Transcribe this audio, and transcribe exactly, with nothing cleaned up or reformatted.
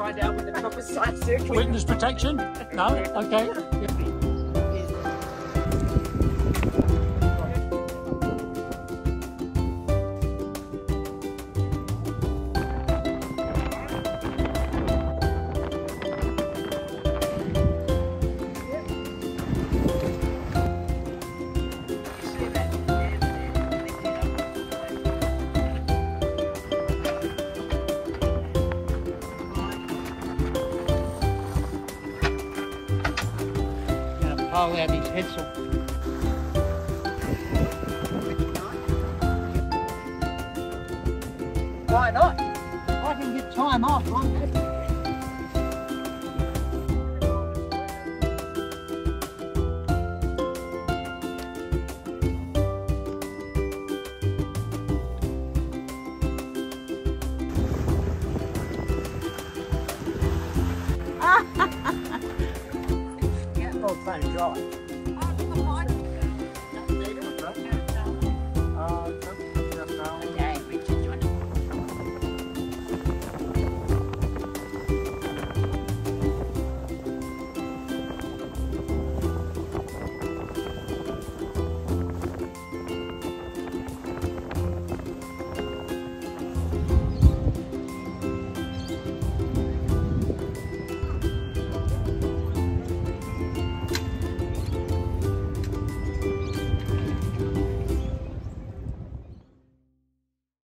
find out when the proper site circuit. Witness protection? No? Okay. Pole out his head saw. Why not? I can get time off, I'm happy. Yeah, well, trying to drive.